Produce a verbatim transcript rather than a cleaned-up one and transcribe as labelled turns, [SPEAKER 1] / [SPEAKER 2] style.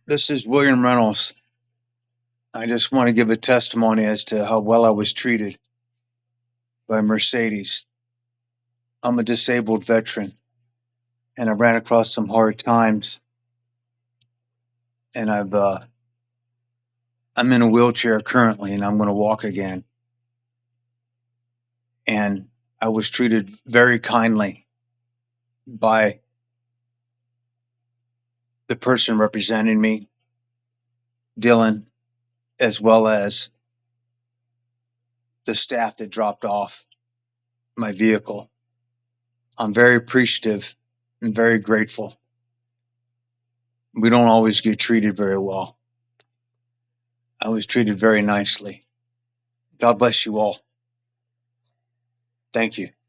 [SPEAKER 1] This is William Reynolds. I just want to give a testimony as to how well I was treated by Mercedes. I'm a disabled veteran and I ran across some hard times and I've uh, I'm in a wheelchair currently and I'm going to walk again. And I was treated very kindly by the person representing me, Dylan, as well as the staff that dropped off my vehicle. I'm very appreciative and very grateful. We don't always get treated very well. I was treated very nicely. God bless you all. Thank you.